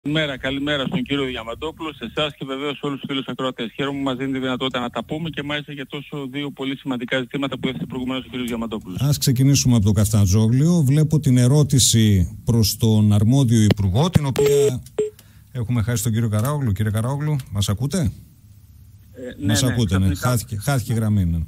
Καλημέρα στον κύριο Διαμαντόπουλο, σε εσάς και βεβαίως όλους τους φίλους ακροατές. Χαίρομαι που μας δίνει τη δυνατότητα να τα πούμε και μάλιστα για τόσο δύο πολύ σημαντικά ζητήματα που έθεσε προηγουμένως ο κύριος Διαμαντόπουλος. Ας ξεκινήσουμε από το Καφτατζόγλιο. Βλέπω την ερώτηση προς τον αρμόδιο υπουργό, την οποία έχουμε χάσει τον κύριο Καράογλου. Κύριε Καράογλου, μας ακούτε? Μας ακούτε, ναι. Χάθηκε η γραμμή. Ναι.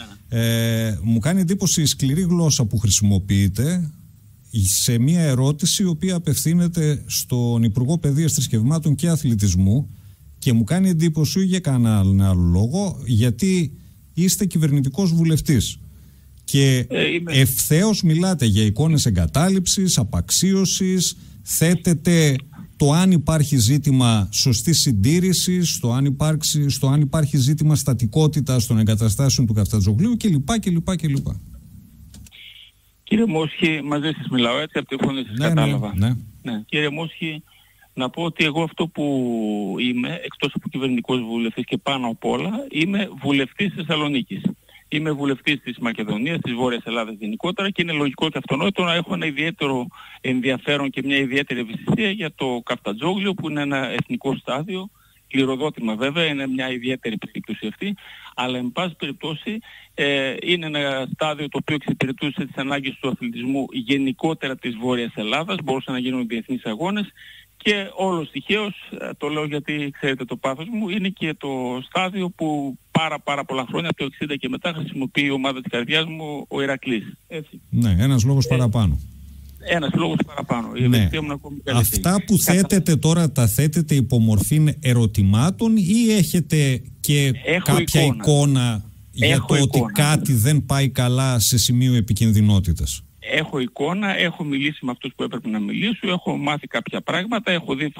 Μου κάνει εντύπωση η σκληρή γλώσσα που χρησιμοποιείτε σε μια ερώτηση η οποία απευθύνεται στον Υπουργό Παιδείας, Θρησκευμάτων και Αθλητισμού, και μου κάνει εντύπωση για κανέναν άλλο λόγο, γιατί είστε κυβερνητικός βουλευτής και ευθέως μιλάτε για εικόνες εγκατάλειψης, απαξίωσης, θέτετε το αν υπάρχει ζήτημα σωστής συντήρησης, στο αν υπάρχει ζήτημα στατικότητας των εγκαταστάσεων του Καφτατζογλίου κλπ. Κύριε Μόσχη, μαζί σας μιλάω, έτσι από τη φωνή σας κατάλαβα. Ναι. Κύριε Μόσχη, να πω ότι εγώ αυτό που είμαι, εκτός από κυβερνητικός βουλευτής και πάνω απ' όλα, είμαι βουλευτής της Θεσσαλονίκης. Είμαι βουλευτής της Μακεδονίας, της Βόρειας Ελλάδας γενικότερα, και είναι λογικό και αυτονόητο να έχω ένα ιδιαίτερο ενδιαφέρον και μια ιδιαίτερη ευαισθησία για το Καφτατζόγλιο, που είναι ένα εθνικό στάδιο. Κληροδότημα βέβαια, είναι μια ιδιαίτερη περίπτωση αυτή, αλλά εν πάση περιπτώσει είναι ένα στάδιο το οποίο εξυπηρετούσε τις ανάγκες του αθλητισμού γενικότερα της Βόρειας Ελλάδας, μπορούσαν να γίνουν διεθνείς αγώνες, και όλος τυχαίως, το λέω γιατί ξέρετε το πάθος μου, είναι και το στάδιο που πάρα πολλά χρόνια, από το 60 και μετά, χρησιμοποιεί η ομάδα της καρδιάς μου, ο Ηρακλής. Έτσι. Ναι, ένας λόγος παραπάνω. Ένας λόγος παραπάνω. Ναι. Αυτά που θέτετε τώρα, τα θέτετε υπό μορφή ερωτημάτων ή έχετε και κάποια εικόνα για το ότι κάτι δεν πάει καλά σε σημείο επικινδυνότητας? Έχω εικόνα, έχω μιλήσει με αυτούς που έπρεπε να μιλήσω, έχω μάθει κάποια πράγματα, έχω δει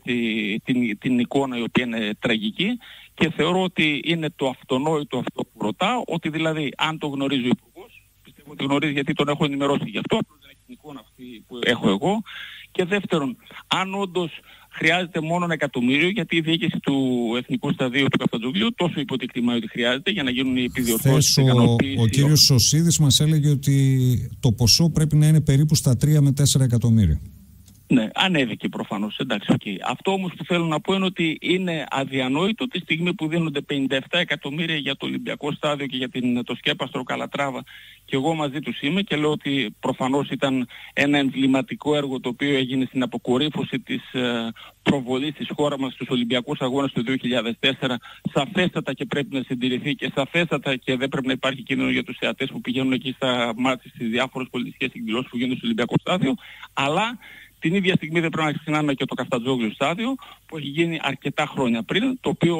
την εικόνα η οποία είναι τραγική, και θεωρώ ότι είναι το αυτονόητο αυτό που ρωτάω, ότι δηλαδή αν το γνωρίζει ο Υπουργός, πιστεύω ότι γνωρίζει γιατί τον έχω ενημερώσει γι' αυτό, απλώς δεν έχει την εικόνα αυτή που έχω εγώ. Και δεύτερον, αν όντως χρειάζεται μόνο 1 εκατομμύριο, γιατί η διοίκηση του Εθνικού Σταδίου του Καφτατζογλίου τόσο υποτικτιμάει ότι χρειάζεται για να γίνουν οι επιδιορθώσεις. Ο κύριος Σωσίδης μας έλεγε ότι το ποσό πρέπει να είναι περίπου στα 3 με 4 εκατομμύρια. Ναι, ανέβηκε προφανώς, εντάξει, okay. Αυτό όμως που θέλω να πω είναι ότι είναι αδιανόητο τη στιγμή που δίνονται 57 εκατομμύρια για το Ολυμπιακό Στάδιο και για το σκέπαστρο Καλατράβα, και εγώ μαζί τους είμαι και λέω ότι προφανώς ήταν ένα εμβληματικό έργο το οποίο έγινε στην αποκορύφωση της προβολής της χώρας μας στους Ολυμπιακούς Αγώνες του 2004, σαφέστατα και πρέπει να συντηρηθεί, και σαφέστατα και δεν πρέπει να υπάρχει κίνδυνο για τους θεατές που πηγαίνουν εκεί στα μάτια στις διάφορες πολιτικές εκδηλώσεις που γίνονται στο Ολυμπιακό Στάδιο, αλλά την ίδια στιγμή δεν πρέπει να ξεχνάμε και το Καφτατζόγλιο στάδιο που έχει γίνει αρκετά χρόνια πριν, το οποίο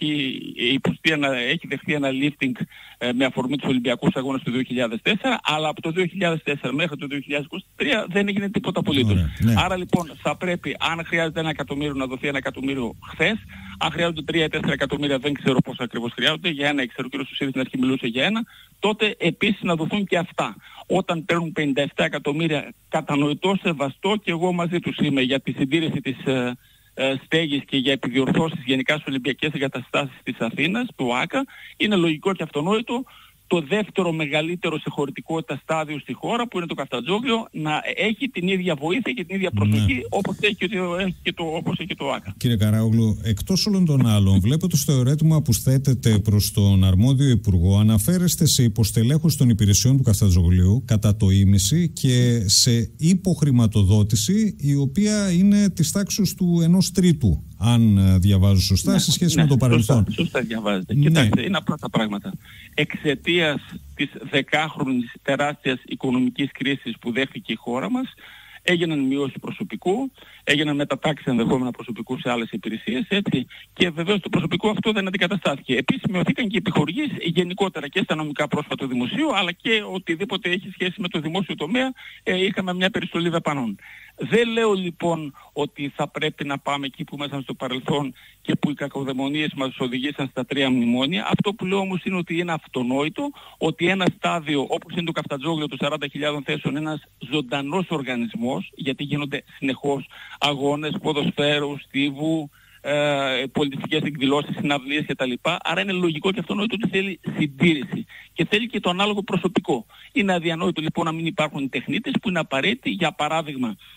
έχει δεχθεί ένα lifting με αφορμή τους Ολυμπιακούς Αγώνες του 2004, αλλά από το 2004 μέχρι το 2023 δεν έγινε τίποτα απολύτως. Ναι. Άρα λοιπόν θα πρέπει, αν χρειάζεται 1 εκατομμύριο, να δοθεί 1 εκατομμύριο χθες. Αν χρειάζονται 3-4 εκατομμύρια, δεν ξέρω πόσα ακριβώς χρειάζονται. Για ένα ξέρω, ο κ. Σωσίδης στην αρχή μιλούσε για ένα. Τότε επίσης να δοθούν και αυτά. Όταν παίρνουν 57 εκατομμύρια, κατανοητό, σεβαστό, και εγώ μαζί τους είμαι για τη συντήρηση της στέγης και για επιδιορθώσεις γενικά στις Ολυμπιακές εγκαταστάσεις της Αθήνας, του ΆΚΑ, είναι λογικό και αυτονόητο το δεύτερο μεγαλύτερο σε χωρητικότητα στάδιο στη χώρα, που είναι το Καφτατζόγλιο, να έχει την ίδια βοήθεια και την ίδια προσοχή όπως έχει και το ΆΚΑ. Κύριε Καράογλου, εκτός όλων των άλλων, βλέπετε στο ερώτημα που θέτετε προς τον αρμόδιο Υπουργό, αναφέρεστε σε υποστελέχους των υπηρεσιών του Καφτατζογλίου κατά το ίμιση και σε υποχρηματοδότηση η οποία είναι της τάξης του 1/3, αν διαβάζω σωστά, σε σχέση με το παρελθόν. Σωστά διαβάζετε. Κοιτάξτε, είναι απλά τα πράγματα. Εξαιτίας της 10χρονης τεράστιας οικονομικής κρίσης που δέχθηκε η χώρα μας, έγιναν μειώσεις προσωπικού, έγιναν μετατάξεις ενδεχόμενα προσωπικού σε άλλες υπηρεσίες, έτσι, και βεβαίως το προσωπικό αυτό δεν αντικαταστάθηκε. Επίσης μειωθήκαν και οι επιχορηγήσεις γενικότερα και στα νομικά πρόσωπα του δημοσίου, αλλά και οτιδήποτε έχει σχέση με το δημόσιο τομέα, είχαμε μια περιστολή δαπανών. Δεν λέω λοιπόν ότι θα πρέπει να πάμε εκεί που ήμασταν στο παρελθόν και που οι κακοδαιμονίες μας οδηγήσαν στα 3 μνημόνια. Αυτό που λέω όμως είναι ότι είναι αυτονόητο ότι ένα στάδιο όπως είναι το Καφτατζόγλιο των 40.000 θέσεων, ένας ζωντανός οργανισμός, γιατί γίνονται συνεχώς αγώνες ποδοσφαίρου, στίβου, πολιτιστικές εκδηλώσεις, συναυλίες κτλ. Άρα είναι λογικό και αυτονόητο ότι θέλει συντήρηση και θέλει και το ανάλογο προσωπικό. Είναι αδιανόητο λοιπόν να μην υπάρχουν τεχνίτες που είναι απαραίτητοι, για παράδειγμα,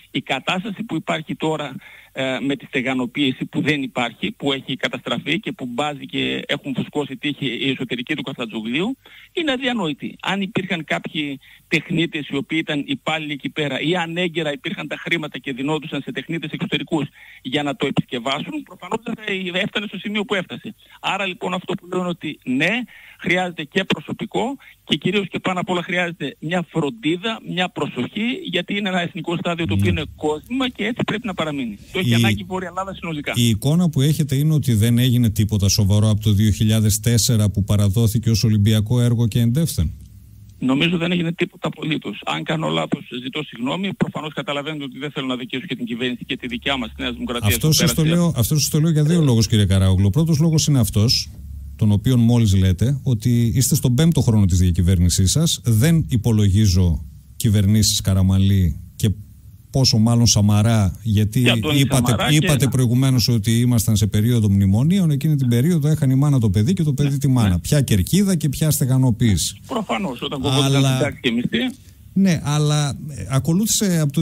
Η κατάσταση που υπάρχει τώρα με τη στεγανοποίηση που δεν υπάρχει, που έχει καταστραφεί και που μπάζει και έχουν φουσκώσει τείχη η εσωτερική του Καφτατζόγλιου, είναι αδιανόητη. Αν υπήρχαν κάποιοι τεχνίτες οι οποίοι ήταν υπάλληλοι εκεί πέρα ή ανέγκαιρα υπήρχαν τα χρήματα και δινόντουσαν σε τεχνίτες εξωτερικούς για να το επισκευάσουν, προφανώς δεν θα έφτανε στο σημείο που έφτασε. Άρα λοιπόν αυτό που λέω είναι ότι ναι, χρειάζεται και προσωπικό και κυρίως και πάνω απ' όλα χρειάζεται μια φροντίδα, μια προσοχή, γιατί είναι ένα εθνικό στάδιο το οποίο είναι κόσμημα και έτσι πρέπει να παραμείνει. Το έχει ανάγκη η Βόρεια Ελλάδα συνολικά. Η εικόνα που έχετε είναι ότι δεν έγινε τίποτα σοβαρό από το 2004 που παραδόθηκε ως Ολυμπιακό έργο και εντεύθεν. Νομίζω δεν έγινε τίποτα απολύτως. Αν κάνω λάθος, ζητώ συγγνώμη. Προφανώς καταλαβαίνετε ότι δεν θέλω να δικαιώσω και την κυβέρνηση και τη δικιά μας τη Νέα Δημοκρατία. Αυτό σας το λέω για δύο λόγους, κύριε Καράογλου. Ο πρώτος λόγος είναι αυτός, τον οποίο μόλις λέτε, ότι είστε στον 5ο χρόνο της διακυβέρνησής σας. Δεν υπολογίζω κυβερνήσεις Καραμανλή και πόσο μάλλον Σαμαρά, γιατί είπατε προηγουμένως ότι ήμασταν σε περίοδο μνημονίων. Εκείνη την περίοδο έχανε η μάνα το παιδί και το παιδί τη μάνα. Ποια κερκίδα και ποια στεγανοποίηση. Προφανώς, όταν κοβόντουσαν συντάξεις και μισθοί. Ναι, αλλά ακολούθησε από το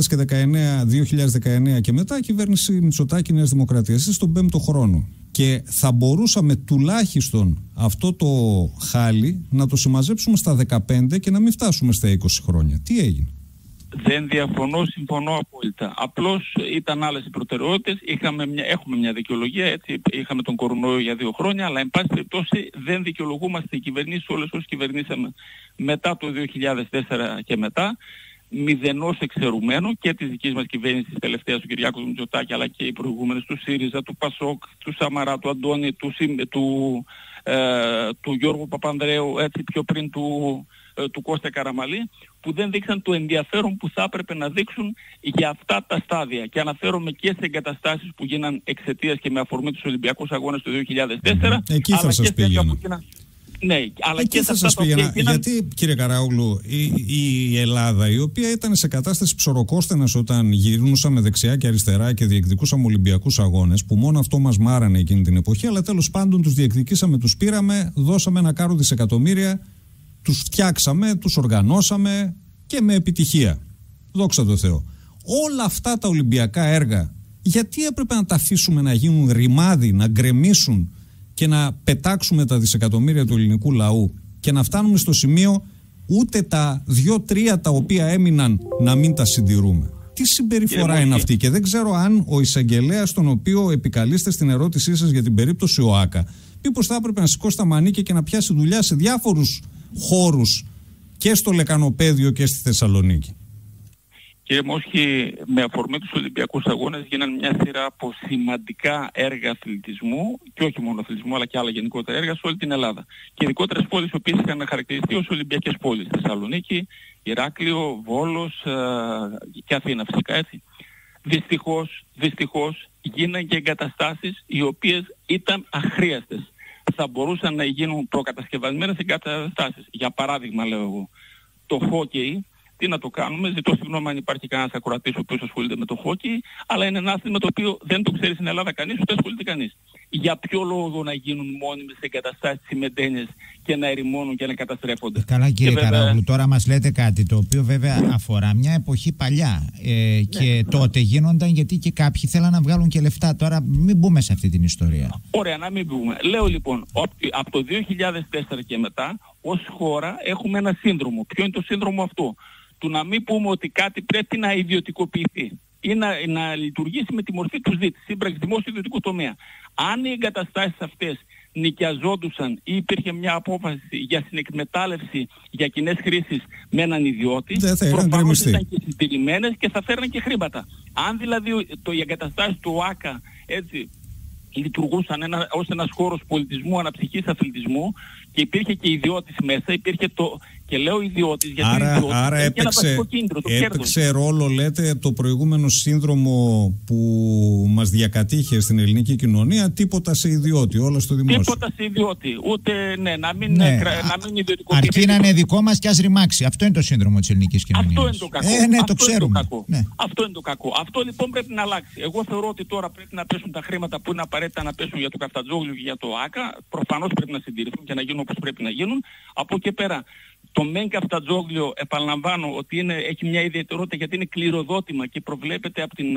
2019 και μετά η κυβέρνηση Μητσοτάκη Νέας Δημοκρατίας. Είστε στον 5ο χρόνο. Και θα μπορούσαμε τουλάχιστον αυτό το χάλι να το συμμαζέψουμε στα 15 και να μην φτάσουμε στα 20 χρόνια. Τι έγινε? Δεν διαφωνώ, συμφωνώ απόλυτα. Απλώς ήταν άλλες οι προτεραιότητες. Έχουμε μια δικαιολογία, έτσι, είχαμε τον κορονοϊό για 2 χρόνια, αλλά εν πάση περιπτώσει δεν δικαιολογούμαστε οι κυβερνήσεις όλες όσες κυβερνήσαμε μετά το 2004 και μετά, μηδενός εξαιρουμένου και της δικής μας κυβέρνησης τελευταίας του Κυριάκου Μητσοτάκη, αλλά και οι προηγούμενες του ΣΥΡΙΖΑ, του ΠΑΣΟΚ, του Σαμαρά, του Αντώνη, του Γιώργου Παπανδρέου, έτσι πιο πριν του Κώστα Καραμανλή, που δεν δείξαν το ενδιαφέρον που θα έπρεπε να δείξουν για αυτά τα στάδια. Και αναφέρομαι και σε εγκαταστάσεις που γίναν εξαιτίας και με αφορμή τους Ολυμπιακούς Αγώνες το 2004. Εκεί θα σας πήγαινα. Ναι, αλλά εκεί και θα σας πήγαινα. Γιατί, κύριε Καράογλου, η Ελλάδα, η οποία ήταν σε κατάσταση ψωροκόστενας όταν γυρνούσαμε δεξιά και αριστερά και διεκδικούσαμε Ολυμπιακούς Αγώνες, που μόνο αυτό μας μάρανε εκείνη την εποχή, αλλά τέλος πάντων τους διεκδικήσαμε, τους πήραμε, δώσαμε ένα κάρο δισεκατομμύρια, τους φτιάξαμε, τους οργανώσαμε και με επιτυχία. Δόξα τω Θεώ. Όλα αυτά τα Ολυμπιακά έργα, γιατί έπρεπε να τα αφήσουμε να γίνουν ρημάδι, να γκρεμίσουν και να πετάξουμε τα δισεκατομμύρια του ελληνικού λαού και να φτάνουμε στο σημείο ούτε τα 2-3 τα οποία έμειναν να μην τα συντηρούμε? Τι συμπεριφορά είναι αυτή? Και δεν ξέρω αν ο εισαγγελέας, τον οποίο επικαλείστε στην ερώτησή σας για την περίπτωση ΟΑΚΑ, μήπως θα έπρεπε να σηκώσει τα μανίκια και να πιάσει δουλειά σε διάφορους χώρους και στο Λεκανοπαίδιο και στη Θεσσαλονίκη. Κύριε Μόσχη, με αφορμή τους Ολυμπιακούς Αγώνες γίνανε μια σειρά από σημαντικά έργα αθλητισμού, και όχι μόνο αθλητισμού αλλά και άλλα γενικότερα έργα σε όλη την Ελλάδα. Και ειδικότερες πόλεις οι οποίες είχαν χαρακτηριστεί ως Ολυμπιακές πόλεις. Θεσσαλονίκη, Ηράκλειο, Βόλος και Αθήνα φυσικά, έτσι. Δυστυχώς γίνανε και εγκαταστάσεις οι οποίες ήταν αχρίαστες. Θα μπορούσαν να γίνουν προκατασκευασμένες εγκαταστάσεις. Για παράδειγμα, λέω εγώ, το χόκεϊ. Τι να το κάνουμε, ζητώ συγγνώμη αν υπάρχει κανένας ακροατής ο οποίος ασχολείται με το χόκεϊ, αλλά είναι ένα άθλημα το οποίο δεν το ξέρει στην Ελλάδα κανείς, ούτε ασχολείται κανείς. Για ποιο λόγο να γίνουν μόνιμες εγκαταστάσεις τσιμεντένιες και να ερημώνουν και να καταστρέφονται? Καλά, κύριε Καράογλου, τώρα μας λέτε κάτι το οποίο βέβαια αφορά μια εποχή παλιά. Και τότε γίνονταν γιατί και κάποιοι θέλαν να βγάλουν και λεφτά. Τώρα μην μπούμε σε αυτή την ιστορία. Ωραία, να μην μπούμε. Λέω λοιπόν, από το 2004 και μετά, ως χώρα έχουμε ένα σύνδρομο. Ποιο είναι το σύνδρομο αυτό? Του να μην πούμε ότι κάτι πρέπει να ιδιωτικοποιηθεί ή να λειτουργήσει με τη μορφή του ΣΔΙΤ, σύμπραξη δημόσιο ιδιωτικού τομέα. Αν οι εγκαταστάσεις αυτές νοικιαζόντουσαν ή υπήρχε μια απόφαση για συνεκμετάλλευση για κοινές χρήσεις με έναν ιδιώτη, προφανώς ήταν και συντηρημένες και θα φέρναν και χρήματα. Αν δηλαδή οι εγκαταστάσεις του ΟΑΚΑ, έτσι, λειτουργούσαν ως ένας χώρος πολιτισμού, αναψυχής, αθλητισμού και υπήρχε και ιδιώτης μέσα, υπήρχε και λέω ιδιώτης γιατί άρα έπαιξε ρόλο, λέτε, το προηγούμενο σύνδρομο που μας διακατήχε στην ελληνική κοινωνία, τίποτα σε ιδιώτη, όλα στο δημόσιο. Τίποτα σε ιδιώτη, ούτε να μην ιδιωτικοποιηθεί. Αρκεί να είναι δικό μας και ας ρημάξει. Αυτό είναι το σύνδρομο της ελληνικής κοινωνίας. Αυτό είναι το κακό. Το ξέρουμε. Αυτό είναι το κακό. Αυτό λοιπόν πρέπει να αλλάξει. Εγώ θεωρώ ότι τώρα πρέπει να πέσουν τα χρήματα που είναι απαραίτητα να πέσουν για το Καφτατζόγλιο και για το ΆΚΑ. Προφανώς πρέπει να συντηρηθούν και να γίνουν όπως πρέπει να γίνουν. Από εκεί πέρα Το ΜΕΝ Καφτατζόγλιο, επαναλαμβάνω ότι έχει μια ιδιαιτερότητα γιατί είναι κληροδότημα και προβλέπεται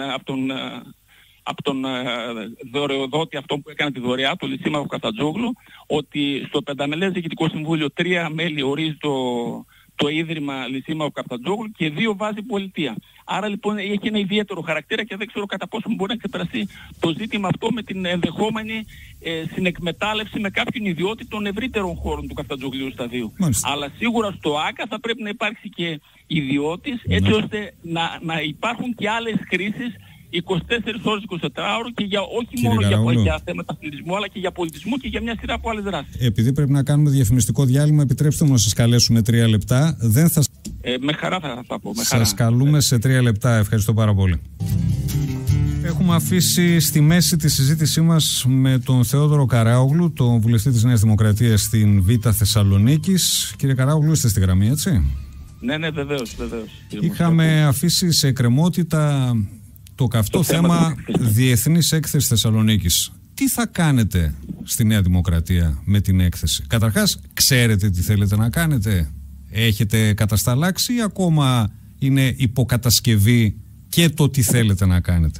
από τον δωρεοδότη, αυτό που έκανε τη δωρεά, το Λυσίμαχο Καφτατζόγλου, ότι στο πενταμελές Διοικητικό Συμβούλιο 3 μέλη ορίζει το Ίδρυμα Λυσίμαχο Καφτατζόγλου και 2 βάζει πολιτεία. Άρα λοιπόν έχει ένα ιδιαίτερο χαρακτήρα και δεν ξέρω κατά πόσο μπορεί να ξεπεραστεί το ζήτημα αυτό με την ενδεχόμενη συνεκμετάλλευση με κάποιον ιδιότητα των ευρύτερων χώρων του Καφτατζογλίου σταδίου. Αλλά σίγουρα στο ΆΚΑ θα πρέπει να υπάρξει και ιδιώτης, έτσι ώστε να υπάρχουν και άλλες χρήσεις 24 ώρες 24 ώρες και όχι μόνο για θέματα αθλητισμού, αλλά και για πολιτισμό και για μια σειρά από άλλες δράσεις. Επειδή πρέπει να κάνουμε διαφημιστικό διάλειμμα, επιτρέψτε μου να σας καλέσουμε 3 λεπτά. Με χαρά θα πω. Σας καλούμε σε 3 λεπτά. Ευχαριστώ πάρα πολύ. Έχουμε αφήσει στη μέση τη συζήτησή μας με τον Θεόδωρο Καράογλου, τον βουλευτή της Νέας Δημοκρατίας στην Β' Θεσσαλονίκης. Κύριε Καράογλου, είστε στη γραμμή, έτσι? Ναι, βεβαίως. Είχαμε αφήσει σε εκκρεμότητα το καυτό θέμα Διεθνής Έκθεση Θεσσαλονίκης. Τι θα κάνετε στη Νέα Δημοκρατία με την έκθεση? Καταρχάς, ξέρετε τι θέλετε να κάνετε? Έχετε κατασταλάξει ή ακόμα είναι υποκατασκευή και το τι θέλετε να κάνετε?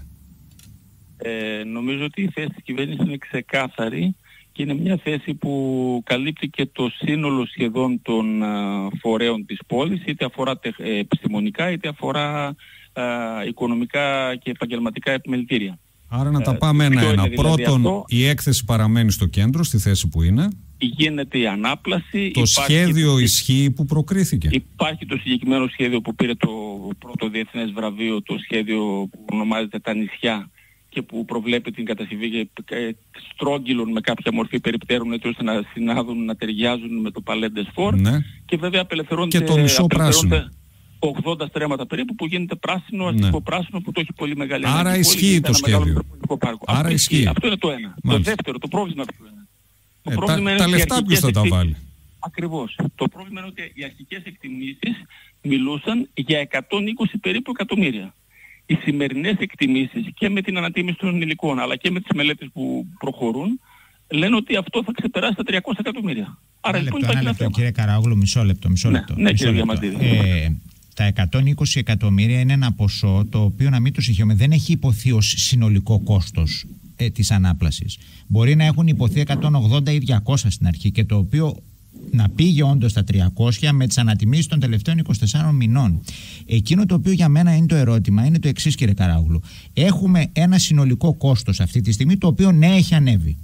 Νομίζω ότι η θέση της κυβέρνησης είναι ξεκάθαρη και είναι μια θέση που καλύπτει και το σύνολο σχεδόν των φορέων της πόλης, είτε αφορά επιστημονικά είτε αφορά οικονομικά και επαγγελματικά επιμελητήρια. Άρα να τα πάμε ένα-ένα. Δηλαδή πρώτον, η έκθεση παραμένει στο κέντρο, στη θέση που είναι. Γίνεται η ανάπλαση. Το σχέδιο ισχύει που προκρίθηκε? Υπάρχει το συγκεκριμένο σχέδιο που πήρε το πρώτο διεθνές βραβείο, το σχέδιο που ονομάζεται Τα Νησιά και που προβλέπει την κατασκευή στρόγγυλων με κάποια μορφή περιπτέρων, έτσι ώστε να συνάδουν, να ταιριάζουν με το Παλέντες Φορ. Ναι. Και βέβαια απελευθερώνεται και το μισό πράσινο. 80 στρέμματα περίπου που γίνεται πράσινο, αστικό πράσινο που το έχει πολύ μεγάλη ανάγκη. Άρα ισχύει το σχέδιο. Άρα ισχύει. Αυτό είναι το ένα. Μάλιστα. Το δεύτερο, το πρόβλημα ποιο είναι? Τα λεφτά ποιος θα τα βάλει? Ακριβώς. Το πρόβλημα είναι ότι οι αρχικές εκτιμήσεις μιλούσαν για 120 περίπου εκατομμύρια. Οι σημερινές εκτιμήσεις και με την ανατίμηση των υλικών αλλά και με τις μελέτες που προχωρούν λένε ότι αυτό θα ξεπεράσει τα 300 εκατομμύρια. Άρα λοιπόν υπάρχει ένα θέμα. Κύριε Καράογλου, μισό λεπτό. Ναι, κύριε Διαμαντίδη. Τα 120 εκατομμύρια είναι ένα ποσό το οποίο, να μην το συγχαίουμε, δεν έχει υποθεί ως συνολικό κόστος της ανάπλασης. Μπορεί να έχουν υποθεί 180 ή 200 στην αρχή και το οποίο να πήγε όντως στα 300 με τις ανατιμήσεις των τελευταίων 24 μηνών. Εκείνο το οποίο για μένα είναι το ερώτημα είναι το εξής, κύριε Καράογλου. Έχουμε ένα συνολικό κόστος αυτή τη στιγμή το οποίο ναι έχει ανέβει.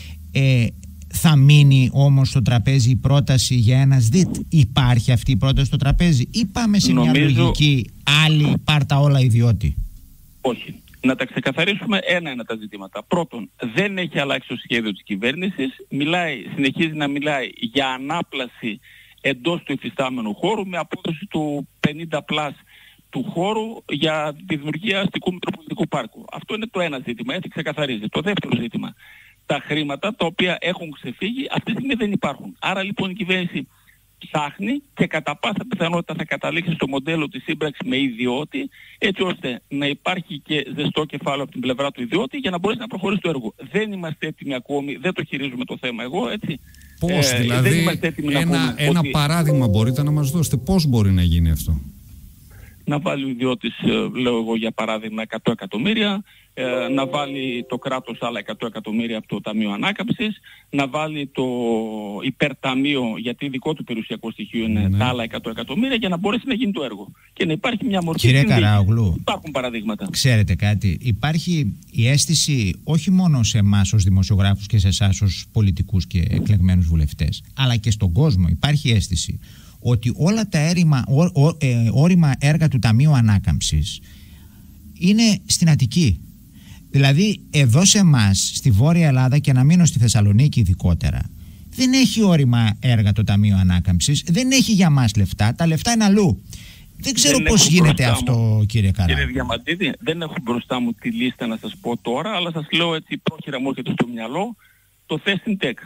Θα μείνει όμως στο τραπέζι η πρόταση για ένα ΣΔΙΤ? Υπάρχει αυτή η πρόταση στο τραπέζι ή πάμε σε μια λογική άλλη πάρτα όλα ιδιώτη? Όχι. Να τα ξεκαθαρίσουμε ένα-ένα τα ζητήματα. Πρώτον, δεν έχει αλλάξει το σχέδιο της κυβέρνησης. Συνεχίζει να μιλάει για ανάπλαση εντός του υφιστάμενου χώρου με απόδοση του 50+ του χώρου για τη δημιουργία αστικού Μητροπολιτικού Πάρκου. Αυτό είναι το ένα ζήτημα, έτσι ξεκαθαρίζει. Το δεύτερο ζήτημα. Τα χρήματα τα οποία έχουν ξεφύγει αυτή τη στιγμή δεν υπάρχουν. Άρα λοιπόν η κυβέρνηση ψάχνει και κατά πάσα πιθανότητα θα καταλήξει στο μοντέλο της σύμπραξης με ιδιώτη, έτσι ώστε να υπάρχει και ζεστό κεφάλαιο από την πλευρά του ιδιώτη για να μπορέσει να προχωρήσει το έργο. Δεν είμαστε έτοιμοι ακόμη, δεν το χειρίζουμε το θέμα εγώ, έτσι. Πώς δηλαδή, ένα παράδειγμα μπορείτε να μας δώσετε, πώς μπορεί να γίνει αυτό? Να βάλει ο ιδιώτης, λέω εγώ για παράδειγμα, 100 εκατομμύρια, να βάλει το κράτος άλλα 100 εκατομμύρια από το Ταμείο Ανάκαμψης, να βάλει το υπερταμείο, γιατί δικό του περιουσιακό στοιχείο είναι τα άλλα 100 εκατομμύρια, για να μπορέσει να γίνει το έργο. Και να υπάρχει μια μορφή. Κύριε Καράογλου, υπάρχουν παραδείγματα. Ξέρετε κάτι, υπάρχει η αίσθηση όχι μόνο σε εμάς ως δημοσιογράφους και σε εσάς ως πολιτικούς και εκλεγμένους βουλευτές, αλλά και στον κόσμο υπάρχει αίσθηση ότι όλα τα όρημα έργα του Ταμείου Ανάκαμψης είναι στην Αττική. Δηλαδή εδώ σε εμάς, στη Βόρεια Ελλάδα, και να μείνω στη Θεσσαλονίκη ειδικότερα, δεν έχει όρημα έργα το Ταμείο Ανάκαμψης, δεν έχει για μας λεφτά, τα λεφτά είναι αλλού. Δεν ξέρω πώς γίνεται αυτό, κύριε Καράογλου. Κύριε Διαμαντίδη, δεν έχω μπροστά μου τη λίστα να σας πω τώρα, αλλά σας λέω έτσι πρόχειρα μου έρχεται στο μυαλό το Festin Tech.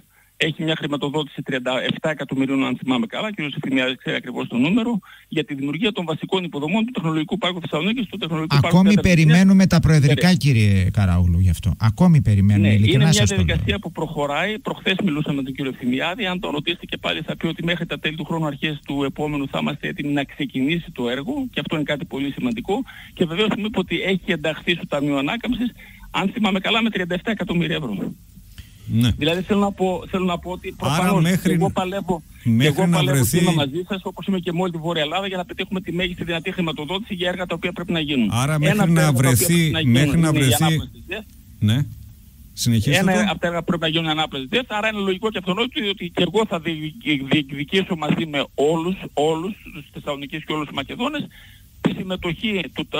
έχει μια χρηματοδότηση 37 εκατομμυρίων, αν θυμάμαι καλά, και ο κ. Ευθυμιάδης ξέρει ακριβώς το νούμερο, για τη δημιουργία των βασικών υποδομών του Τεχνολογικού Πάρκου Θεσσαλονίκης, του Τεχνολογικού Πάρκου. Ακόμη περιμένουμε τα προεδρικά, κύριε Καραούλου, γι' αυτό. Ακόμη περιμένουμε. Ναι, είναι μια διαδικασία που προχωράει. Προχθές μιλούσαμε με τον κύριο Ευθυμιάδη. Αν τον ρωτήσετε και πάλι, θα πει ότι μέχρι τα τέλη του χρόνου, αρχές του επόμενου, θα είμαστε έτοιμοι να ξεκινήσει το έργο, και αυτό είναι κάτι πολύ σημαντικό. Και βεβαίως μου είπε ότι έχει ενταχθεί στο Ταμείο Ανάκαμψης, αν θυμάμαι καλά, με 37 εκατομμύρια ευρώ. Ναι. Δηλαδή θέλω να πω ότι προφανώς εγώ παλεύω μαζί σας, όπως είμαι και με όλη τη Βόρεια Ελλάδα, για να πετύχουμε τη μέγιστη δυνατή χρηματοδότηση για έργα τα οποία πρέπει να γίνουν. Άρα μέχρι να βρεθεί... Ναι. Συνεχίστε. Ένα από τα έργα πρέπει να γίνουν ανάπλαση ΔΕΘ, άρα είναι λογικό και αυτονόητο ότι και εγώ θα διεκδικήσω μαζί με όλους τους Θεσσαλονικείς και όλους τους Μακεδόνες τη συμμετοχή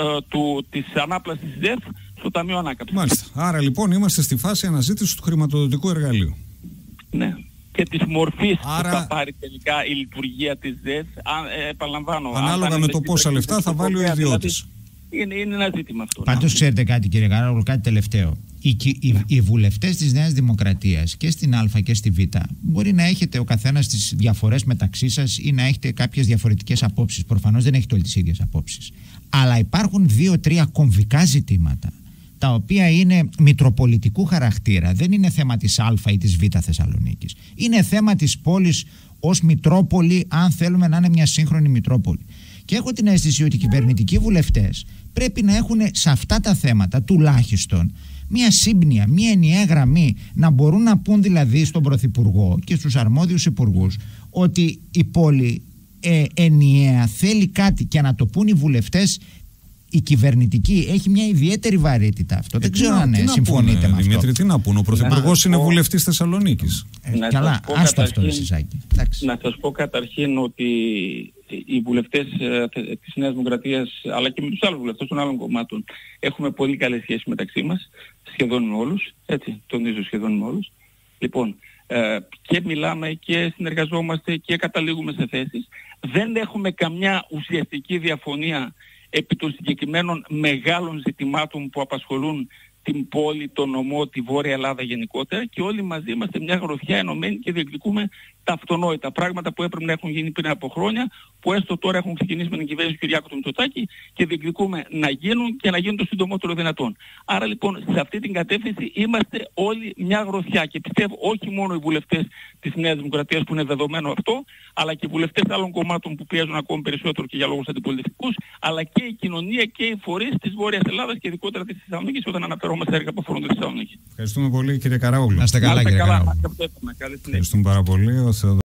της ανάπλασης ΔΕΘ στο Ταμείο Ανάκαμψης. Μάλιστα. Άρα λοιπόν είμαστε στη φάση αναζήτησης του χρηματοδοτικού εργαλείου. Ναι. Και της μορφής που θα πάρει τελικά η λειτουργία της ΔΕΘ, επαναλαμβάνω. Ανάλογα με το πόσα λεφτά θα βάλει ο ιδιώτης. Είναι ένα ζήτημα αυτό. Πάντως ξέρετε κάτι, κύριε Καραούλου, κάτι τελευταίο. Οι βουλευτές της Νέας Δημοκρατίας και στην Α και στη Β, μπορεί να έχετε ο καθένας τις διαφορές μεταξύ σας ή να έχετε κάποιες διαφορετικές απόψεις. Προφανώς δεν έχετε όλες τις ίδιες απόψεις. Αλλά υπάρχουν 2-3 κομβικά ζητήματα, τα οποία είναι μητροπολιτικού χαρακτήρα. Δεν είναι θέμα της Α ή της Β Θεσσαλονίκης. Είναι θέμα της πόλης ως μητρόπολη, αν θέλουμε να είναι μια σύγχρονη μητρόπολη. Και έχω την αίσθηση ότι οι κυβερνητικοί βουλευτές πρέπει να έχουν σε αυτά τα θέματα τουλάχιστον μια σύμπνοια, μια ενιαία γραμμή, να μπορούν να πούν δηλαδή στον Πρωθυπουργό και στους αρμόδιους υπουργούς ότι η πόλη ενιαία θέλει κάτι, και να το πούν οι βουλευτές. Η κυβερνητική έχει μια ιδιαίτερη βαρύτητα αυτό. Δεν ξέρω αν συμφωνείτε με αυτό. Δημήτρη, τι να πούνε, ο Πρωθυπουργός είναι βουλευτής Θεσσαλονίκης. Καλά, άστο αυτό, Σισάκη. Να σας πω καταρχήν ότι οι βουλευτές της Νέας Δημοκρατίας, αλλά και με τους άλλους βουλευτές των άλλων κομμάτων, έχουμε πολύ καλές σχέσεις μεταξύ μας, σχεδόν με όλους, έτσι, τονίζω σχεδόν με όλους. Λοιπόν, και μιλάμε και συνεργαζόμαστε και καταλήγουμε σε θέσεις. Δεν έχουμε καμιά ουσιαστική διαφωνία επί των συγκεκριμένων μεγάλων ζητημάτων που απασχολούν την πόλη, τον νομό, τη Βόρεια Ελλάδα γενικότερα, και όλοι μαζί είμαστε μια γροθιά ενωμένη και διεκδικούμε τα αυτονόητα πράγματα που έπρεπε να έχουν γίνει πριν από χρόνια, που έστω τώρα έχουν ξεκινήσει με την κυβέρνηση του Κυριάκου του Μητσοτάκη, και διεκδικούμε να γίνουν και να γίνουν το συντομότερο δυνατόν. Άρα λοιπόν σε αυτή την κατεύθυνση είμαστε όλοι μια γροθιά, και πιστεύω όχι μόνο οι βουλευτές της Νέας Δημοκρατίας, που είναι δεδομένο αυτό, αλλά και οι βουλευτές άλλων κομμάτων που πιέζουν ακόμη περισσότερο και για λόγους αντιπολιτευτικούς, αλλά και η κοινωνία και οι φορείς της Βόρειας Ελλάδας και ειδικότερα της Θεσσαλονίκης, όταν αναφερόμαστε έργα που αφορούν τη Θεσσαλονίκη. Ευχαριστούμε πολύ, κύριε Καραούλου. Να είστε καλά, κύριε Καραούλου. Ευχαριστούμε πάρα πολύ.